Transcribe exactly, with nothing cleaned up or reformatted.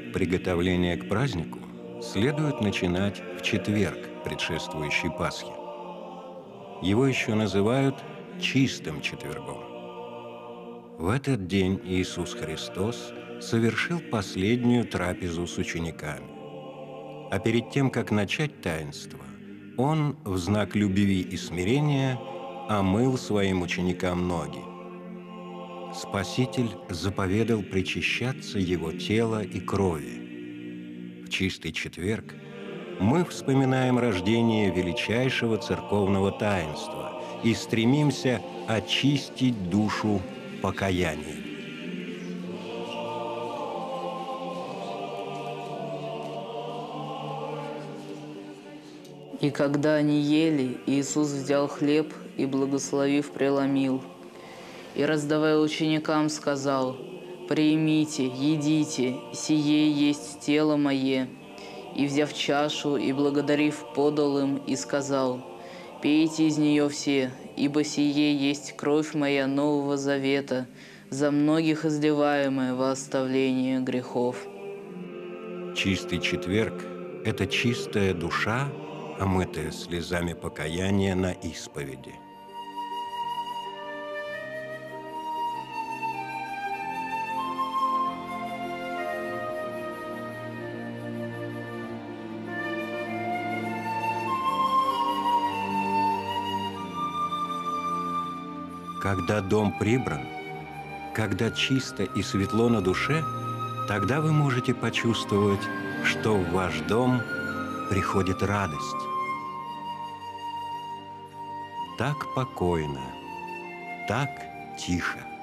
Приготовление к празднику следует начинать в четверг, предшествующий Пасхе. Его еще называют чистым четвергом. В этот день Иисус Христос совершил последнюю трапезу с учениками. А перед тем, как начать таинство, Он в знак любви и смирения омыл своим ученикам ноги. Спаситель заповедал причащаться Его тела и крови. В чистый четверг мы вспоминаем рождение величайшего церковного таинства и стремимся очистить душу покаянием. И когда они ели, Иисус взял хлеб и, благословив, преломил. И, раздавая ученикам, сказал: «Примите, едите, сие есть тело мое». И, взяв чашу и благодарив, подал им и сказал: «Пейте из нее все, ибо сие есть кровь моя Нового Завета, за многих изливаемая во оставление грехов». Чистый четверг – это чистая душа, омытая слезами покаяния на исповеди. Когда дом прибран, когда чисто и светло на душе, тогда вы можете почувствовать, что в ваш дом приходит радость. Так покойно, так тихо.